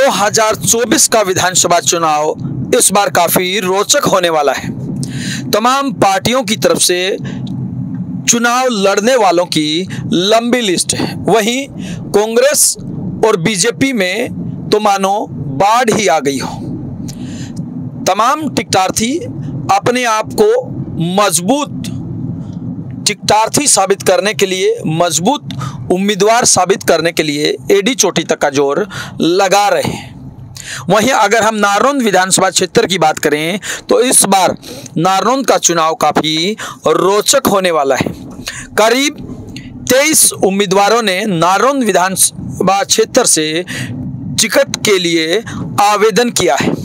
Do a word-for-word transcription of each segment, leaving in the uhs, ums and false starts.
दो हज़ार चौबीस का विधानसभा चुनाव इस बार काफी रोचक होने वाला है। तमाम पार्टियों की तरफ से चुनाव लड़ने वालों की लंबी लिस्ट है। वहीं कांग्रेस और बीजेपी में तो मानो बाढ़ ही आ गई हो। तमाम टिकटार्थी अपने आप को मजबूत टिकटार्थी साबित करने के लिए, मजबूत उम्मीदवार साबित करने के लिए एडी चोटी तक का जोर लगा रहे हैं। वहीं अगर हम नारनौंद विधानसभा क्षेत्र की बात करें तो इस बार नारनौंद का चुनाव काफी रोचक होने वाला है। करीब तेईस उम्मीदवारों ने नारनौंद विधानसभा क्षेत्र से टिकट के लिए आवेदन किया है।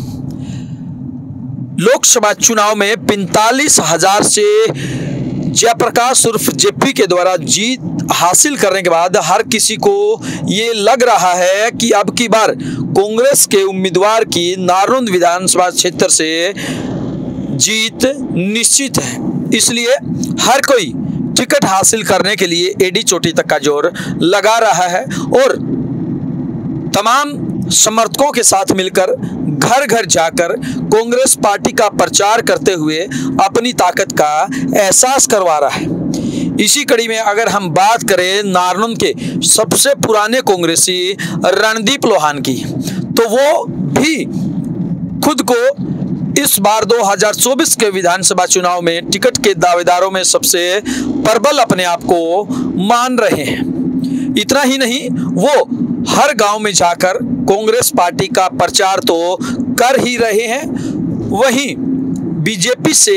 लोकसभा चुनाव में पैंतालीस हजार से जयप्रकाश उर्फ जेपी के द्वारा जीत हासिल करने के बाद हर किसी को ये लग रहा है कि अब की बार कांग्रेस के उम्मीदवार की नारनौंद विधानसभा क्षेत्र से जीत निश्चित है। इसलिए हर कोई टिकट हासिल करने के लिए एडी चोटी तक का जोर लगा रहा है और तमाम समर्थकों के साथ मिलकर घर घर जाकर कांग्रेस पार्टी का प्रचार करते हुए अपनी ताकत का एहसास करवा रहा है। इसी कड़ी में अगर हम बात करें नारनौंद के सबसे पुराने कांग्रेसी रणदीप लोहान की, तो वो भी खुद को इस बार दो हज़ार चौबीस के विधानसभा चुनाव में टिकट के दावेदारों में सबसे प्रबल अपने आप को मान रहे हैं। इतना ही नहीं, वो हर गांव में जाकर कांग्रेस पार्टी का प्रचार तो कर ही रहे हैं, वहीं बीजेपी से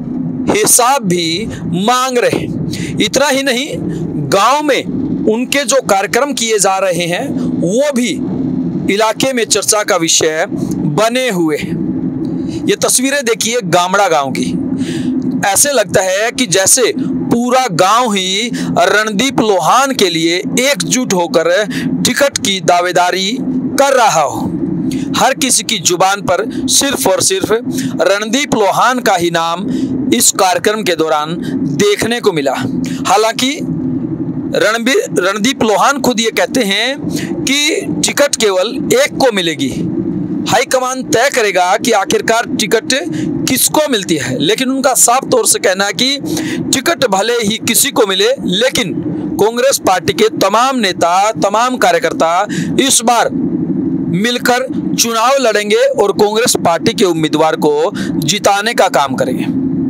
हिसाब भी मांग रहे हैं। इतना ही नहीं, गांव में उनके जो कार्यक्रम किए जा रहे हैं वो भी इलाके में चर्चा का विषय बने हुए हैं। ये तस्वीरें देखिए गामड़ा गांव की। ऐसे लगता है कि जैसे पूरा गांव ही रणदीप लोहान के लिए एकजुट होकर टिकट की दावेदारी कर रहा हो। हर किसी की जुबान पर सिर्फ और सिर्फ रणदीप लोहान का ही नाम इस कार्यक्रम के दौरान देखने को मिला। हालांकि रणबीर रणदीप लोहान खुद ये कहते हैं कि टिकट केवल एक को मिलेगी। हाईकमान तय करेगा कि आखिरकार टिकट किसको मिलती है, लेकिन उनका साफ तौर से कहना है कि टिकट भले ही किसी को मिले, लेकिन कांग्रेस पार्टी के तमाम नेता, तमाम कार्यकर्ता इस बार मिलकर चुनाव लड़ेंगे और कांग्रेस पार्टी के उम्मीदवार को जिताने का काम करेंगे।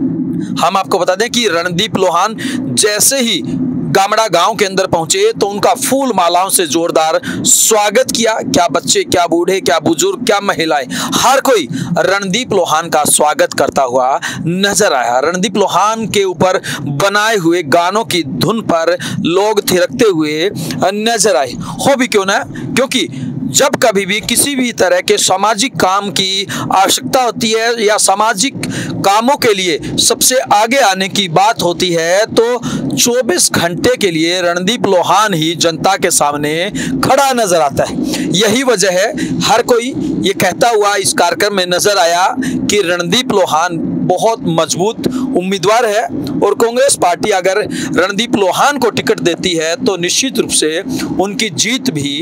हम आपको बता दें कि रणदीप लोहान जैसे ही गामड़ा गांव के अंदर पहुंचे तो उनका फूल मालाओं से जोरदार स्वागत किया। क्या बच्चे, क्या बूढ़े, क्या बुजुर्ग, क्या महिलाएं, हर कोई रणदीप लोहान का स्वागत करता हुआ नजर आया। रणदीप लोहान के ऊपर बनाए हुए गानों की धुन पर लोग थिरकते हुए नजर आए। हो भी क्यों ना, क्योंकि जब कभी भी किसी भी तरह के सामाजिक काम की आवश्यकता होती है या सामाजिक कामों के लिए सबसे आगे आने की बात होती है तो चौबीस घंटे के लिए रणदीप लोहान ही जनता के सामने खड़ा नजर आता है। यही वजह है हर कोई ये कहता हुआ इस कार्यक्रम में नजर आया कि रणदीप लोहान बहुत मजबूत उम्मीदवार है और कांग्रेस पार्टी अगर रणदीप लोहान को टिकट देती है तो निश्चित रूप से उनकी जीत भी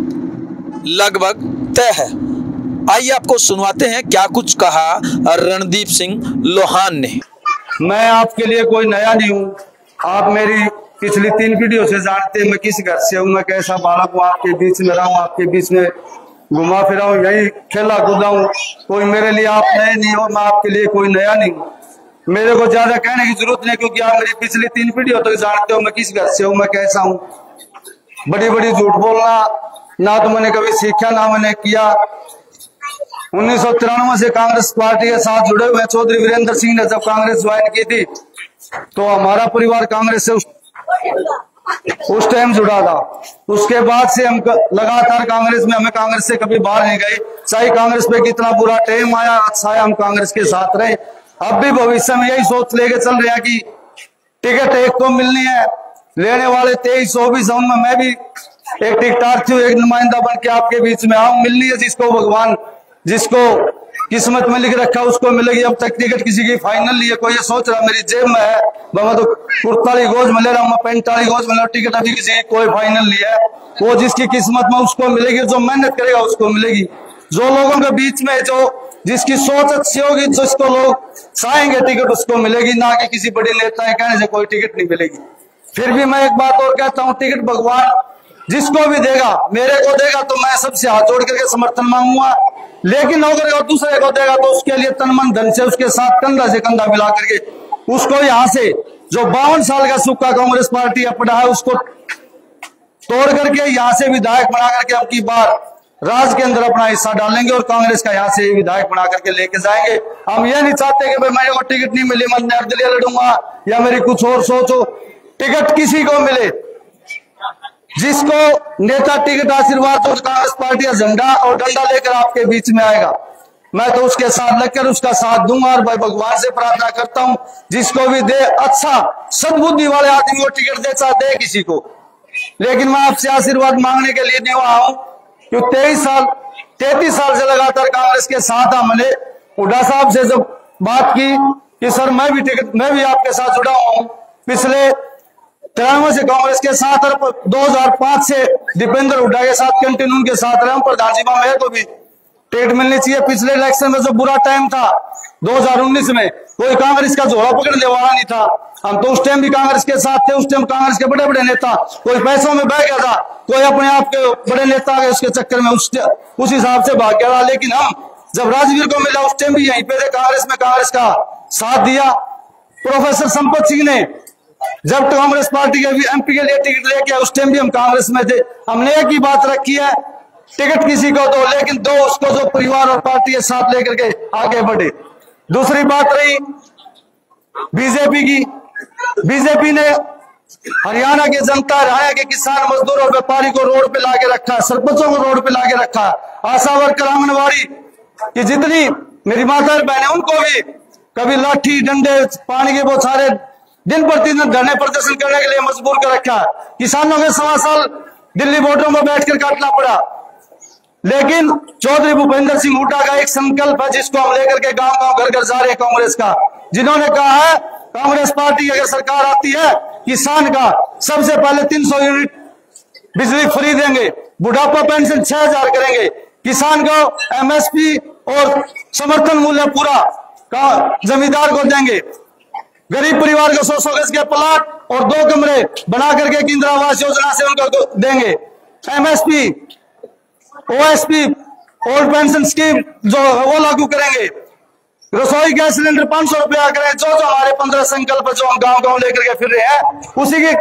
लगभग तय है। आइए आपको सुनवाते हैं क्या कुछ कहा रणदीप सिंह लोहान ने। मैं आपके लिए कोई नया नहीं हूँ। आप मेरी पिछली तीन वीडियो से जानते हैं मैं किस घर से हूँ, मैं कैसा बालक हूँ, आपके बीच में रहा हूँ, आपके बीच में घुमा फिरा हूँ, यही खेला कूदा हूँ। कोई मेरे लिए आप नए नहीं हो, मैं आपके लिए कोई नया नहीं हूँ। मेरे को ज्यादा कहने की जरूरत नहीं, क्योंकि आप मेरी पिछली तीन वीडियो तक जानते हो मैं किस घर से हूँ, मैं कैसा हूँ। बड़ी बड़ी झूठ बोलना ना तो मैंने कभी सीखा ना मैंने किया। उन्नीस सौ तिरानवे से कांग्रेस पार्टी के साथ जुड़े हुए चौधरी वीरेंद्र सिंह ने जब कांग्रेस ज्वाइन की थी तो हमारा परिवार कांग्रेस से उस, उस टाइम जुड़ा था। उसके बाद से हम लगातार कांग्रेस में, हमें कांग्रेस से कभी बाहर नहीं गए। चाहे कांग्रेस पे कितना बुरा टाइम आया, अच्छा है हम कांग्रेस के साथ रहे। अब भी भविष्य में यही सोच लेके चल रहे हैं कि टिकट एक को मिलनी है। लेने वाले तेईस चौबीस में मैं भी एक टिकटार्थी हूँ, एक नुमाइंदा बन के आपके बीच में आऊं। मिलनी है जिसको भगवान, जिसको किस्मत में लिख रखा उसको मिलेगी। अब तक टिकट किसी की फाइनल नहीं है। कोई ये सोच रहा मेरी जेब में है, मैं तो कुर्ताली गोज में ले रहा हूँ, मैं पैंताली गोज में ले रहा हूँ, टिकट अभी किसी की कोई फाइनल नहीं है। वो जिसकी किस्मत में उसको मिलेगी, जो मेहनत करेगा उसको मिलेगी। जो लोगों के बीच में जो जिसकी सोच अच्छी होगी, जिसको लोग चाहेंगे टिकट उसको मिलेगी, ना कि किसी बड़े नेता के कहने से कोई टिकट नहीं मिलेगी। फिर भी मैं एक बात और कहता हूँ, टिकट भगवान जिसको भी देगा, मेरे को देगा तो मैं सबसे हाथ जोड़ करके समर्थन मांगूंगा, लेकिन अगर वो दूसरे को देगा तो उसके लिए तन मन धन से उसके साथ कंधा से कंधा मिला करके उसको यहाँ से जो बावन साल का सूखा कांग्रेस पार्टी अपना है उसको तोड़ करके यहाँ से विधायक बना करके अब की बार राज के अंदर अपना हिस्सा डालेंगे और कांग्रेस का यहाँ से विधायक बना करके लेके जाएंगे। हम ये नहीं चाहते कि भाई मेरे को टिकट नहीं मिली मैं निर्दलीय लड़ूंगा या मेरी कुछ और सोच हो। टिकट किसी को मिले, जिसको नेता टिकट आशीर्वाद और कांग्रेस पार्टी का झंडा और डंडा लेकर आपके बीच में आएगा, मैं तो उसके साथ लगकर उसका साथ दूंगा। और भाई भगवान से प्रार्थना करता हूं जिसको भी दे अच्छा सद्बुद्धि वाले आदमी को टिकट दे, चाहे दे किसी को, लेकिन मैं आपसे आशीर्वाद मांगने के लिए नहीं वहां हूं। क्यों तेईस साल तैतीस साल से लगातार कांग्रेस के साथ हमने हुड्डा साहब से जब बात की कि सर मैं भी टिकट मैं भी आपके साथ जुड़ा हुआ हूं, पिछले तिरानवे से कांग्रेस के साथ और दो हजार पांच से दीपेंद्र हुड्डा के साथ कंटिन्यू के साथ रहे, प्रधान जी मेरे को भी टिकट मिलनी चाहिए। पिछले इलेक्शन में जो बुरा टाइम था दो हजार उन्नीस में, कोई कांग्रेस का झोला पकड़ने वाला नहीं था, हम तो उस टाइम भी कांग्रेस के साथ थे। उस टाइम कांग्रेस के बड़े बड़े नेता कोई पैसों में बह गया था, कोई अपने आप के बड़े नेता गए उसके चक्कर में उस उस हिसाब से भाग गया था। लेकिन हम जब राजवीर को मिला उस टाइम भी यहीं पे थे, कांग्रेस में कांग्रेस का साथ दिया। प्रोफेसर संपत सिंह ने जब कांग्रेस पार्टी के एमपी के लिए टिकट लेके उस टाइम भी हम कांग्रेस में थे। हमने एक ही बात रखी है, टिकट किसी को दो, लेकिन दो उसको जो परिवार और पार्टी के साथ लेकर के आगे बढ़े। दूसरी बात रही बीजेपी की, बीजेपी ने हरियाणा की जनता, हरियाणा के किसान मजदूर और व्यापारी को रोड पे लाके रखा, सरपंचों को रोड पे लाके रखा, आशा वर्कर आंगनबाड़ी की जितनी मेरी माता बहनें उनको भी कभी लाठी डंडे पानी के बौछारे दिन प्रतिदिन धरने प्रदर्शन करने के लिए मजबूर कर रखा। किसानों के सवा साल दिल्ली बॉर्डरों में बैठकर काटना पड़ा, लेकिन चौधरी भूपेंद्र सिंह हुड्डा का एक संकल्प है जिसको हम लेकर के गांव गांव घर घर जा रहे हैं कांग्रेस का, जिन्होंने कहा है कांग्रेस पार्टी अगर सरकार आती है किसान का सबसे पहले तीन सौ यूनिट बिजली फ्री देंगे, बुढ़ापा पेंशन छह हजार करेंगे, किसान को एमएसपी और समर्थन मूल्य पूरा का जमींदार को देंगे, गरीब परिवार को सौ सौ गज के प्लाट और दो कमरे बना करके इंदिरा आवास योजना से उनको देंगे, MSP OSP old pension scheme जो वो लागू करेंगे, रसोई गैस सिलेंडर पांच सौ रुपया करें। जो जो हमारे पंद्रह संकल्प जो हम गांव गांव लेकर के फिर रहे हैं उसी के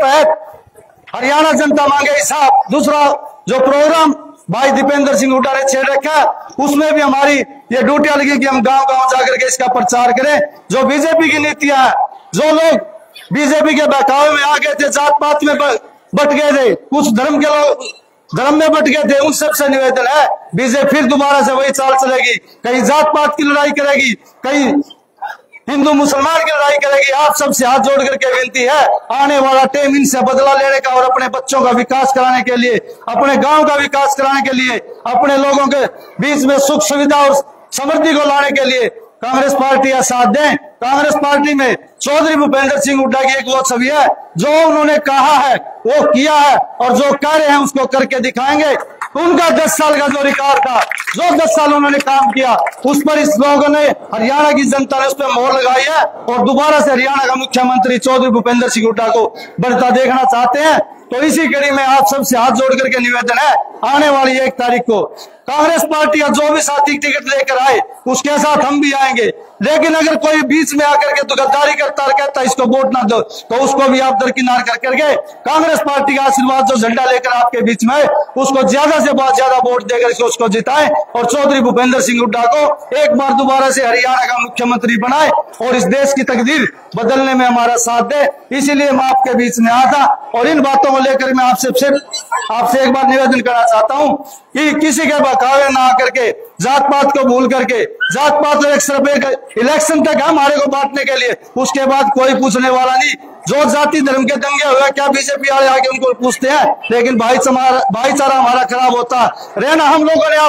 तहत हरियाणा जनता मांगे हिसाब। दूसरा जो प्रोग्राम भाई दीपेंद्र सिंह हुड्डा ने छेड़ रखा है उसमें भी हमारी ये ड्यूटियां लगी कि हम गांव गांव जाकर के इसका प्रचार करें। जो बीजेपी की नीतियां है, जो लोग बीजेपी के बहकावे में आ गए थे, जात पात में बट गए थे, कुछ धर्म के लोग धर्म में बट गए थे, उन सबसे निवेदन है बीजेपी फिर दोबारा से वही चाल चलेगी, कहीं जात पात की लड़ाई करेगी, कहीं हिंदू मुसलमान की लड़ाई करेगी। आप सबसे हाथ जोड़ करके विनती है आने वाला टाइम इनसे बदला लेने का और अपने बच्चों का विकास कराने के लिए, अपने गांव का विकास कराने के लिए, अपने लोगों के बीच में सुख सुविधा और समृद्धि को लाने के लिए कांग्रेस पार्टी का साथ दें। कांग्रेस पार्टी में चौधरी भूपेंद्र सिंह हुड्डा की एक वो छवि है, जो उन्होंने कहा है वो किया है और जो कर रहे हैं उसको करके दिखाएंगे। उनका दस साल का जो रिकॉर्ड था, जो दस साल उन्होंने काम किया, उस पर इस लोगों ने हरियाणा की जनता ने उस पर मोहर लगाई है और दोबारा से हरियाणा का मुख्यमंत्री चौधरी भूपेंद्र सिंह हुड्डा को बढ़ता देखना चाहते हैं। तो इसी कड़ी में आप सबसे हाथ जोड़ करके निवेदन है आने वाली एक तारीख को कांग्रेस पार्टी या जो भी साथी टिकट लेकर आए उसके साथ हम भी आएंगे, लेकिन अगर कोई बीच में आकर के तो गद्दारी करता और कहता इसको वोट ना दो तो उसको भी आप दरकिनार कर करके कांग्रेस पार्टी का आशीर्वाद जो झंडा लेकर आपके बीच में उसको ज्यादा से बहुत ज्यादा वोट देकर उसको जिताएं और चौधरी भूपेंद्र सिंह हुड्डा को एक बार दोबारा से हरियाणा का मुख्यमंत्री बनाए और इस देश की तकदीर बदलने में हमारा साथ दे। इसीलिए मैं आपके बीच में आया था और इन बातों को लेकर मैं आपसे आपसे एक बार निवेदन करना चाहता हूं कि किसी के बहकावे ना आकर के जात पात को भूल करके, जात पात एक सिर्फ इलेक्शन तक हमारे को बांटने के लिए, उसके बाद कोई पूछने वाला नहीं। जो जाति धर्म के दंगे हुए क्या बीजेपी वाले आके उनको पूछते हैं, लेकिन भाईचारा भाईचारा हमारा खराब होता रहना। हम लोगों ने आप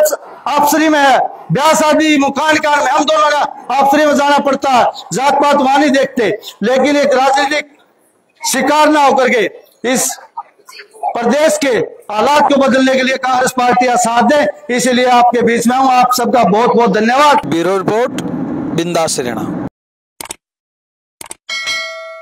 अफसरी में है, ब्याह शादी मकान कार में हम दोनों का अफसरी में जाना पड़ता है, जात पात वहां नहीं देखते। लेकिन एक राजनीतिक शिकार ना होकर के इस प्रदेश के हालात को बदलने के लिए कांग्रेस पार्टी का साथ दे, इसलिए आपके बीच में हूं। आप सबका बहुत बहुत धन्यवाद। ब्यूरो रिपोर्ट, बिंदास हरियाणा।